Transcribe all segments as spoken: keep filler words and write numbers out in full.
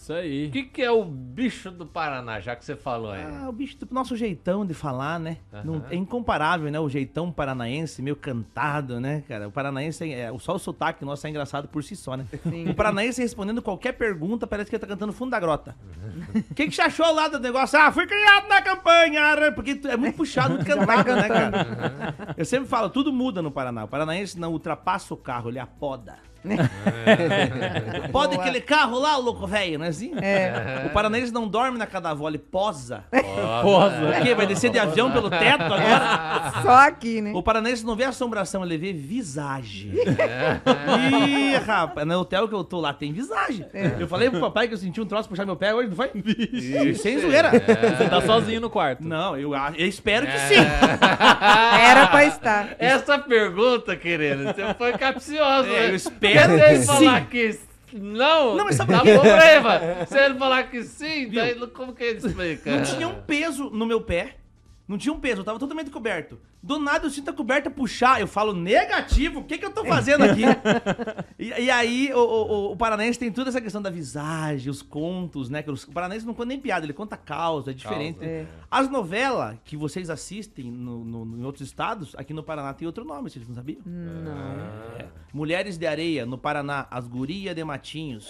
Isso aí. O que, que é o bicho do Paraná, já que você falou aí? Ah, o bicho do nosso jeitão de falar, né? Aham. Não, é incomparável, né? O jeitão paranaense, meio cantado, né, cara? O paranaense, é, só o sotaque nosso é engraçado por si só, né? Sim. O paranaense respondendo qualquer pergunta, parece que ele tá cantando fundo da grota. O que, que você achou lá do negócio? Ah, fui criado na campanha! Porque é muito puxado, muito cantado, né, cara? Eu sempre falo, tudo muda no Paraná. O paranaense não ultrapassa o carro, ele apoda. É. Pode aquele carro lá, o louco velho, não é assim? É. O paranaense não dorme na cadavó, ele posa. Posa. O quê? Vai descer de avião pelo teto agora? Só aqui, né? O paranaense não vê assombração, ele vê visagem. Ih, rapaz, no hotel que eu tô lá tem visagem. Eu falei pro papai que eu senti um troço puxar meu pé hoje, não foi? Sem zoeira. Você tá sozinho no quarto. Não, eu, a- eu espero que sim. Era pra estar. Essa pergunta, querido, você foi capcioso, É, né? eu espero Porque se que ele falar sim. que não, Não, mas sabe dá por quê? problema. Se ele falar que sim, daí como que ele explica? Não tinha um peso no meu pé. Não tinha um peso, eu tava totalmente coberto. Do nada eu sinto a coberta puxar, eu falo negativo, o que que eu tô fazendo aqui? e, e aí o, o, o paranaense tem toda essa questão da visagem, os contos, né? Que os- o paranaense não conta nem piada, ele conta causa, é diferente. Causa, é. As novelas que vocês assistem no, no- em outros estados, aqui no Paraná tem outro nome, vocês não sabiam? Não. É. Mulheres de Areia, no Paraná, As Gurias de Matinhos.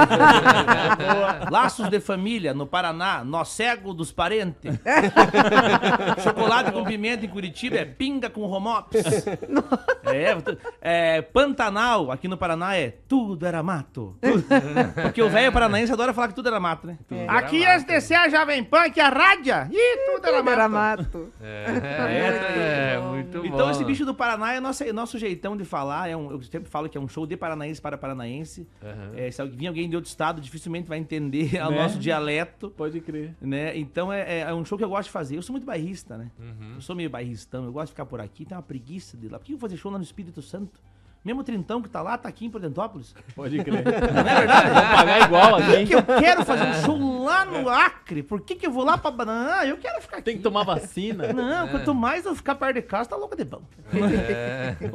Laços de Família, no Paraná, Nó Cego dos Parentes. Chocolate com pimenta em Curitiba é pinga com romops. É, é, Pantanal, aqui no Paraná, é tudo era mato. Porque o velho paranaense adora falar que tudo era mato, né? É. Aqui é S D C, a Jovem Pan, que a rádia, ih, tudo era Tudo mato. era mato. É, é, muito bom. Então esse bicho do Paraná é nosso, é nosso jeitão de falar, é um, eu sempre falo que é um show de paranaense para paranaense. Aham. É, se vir alguém de outro estado, dificilmente vai entender o Né? nosso dialeto. Pode crer. Né? Então é, é- é um show que eu gosto de fazer. Eu sou muito bairrista, né? Uhum. Eu sou meio bairristão, eu gosto de ficar por aqui, tem uma preguiça de ir lá. Por que eu vou fazer show lá no Espírito Santo? Mesmo o Trintão que tá lá, tá aqui em Prudentópolis. Pode crer. Não é verdade? Vou pagar igual Por que, assim. que eu quero fazer um show lá no Acre? Por que, que eu vou lá pra... Ah, eu quero ficar aqui. Tem que tomar vacina. Não, quanto mais eu ficar perto de casa, tá louco de bom. É.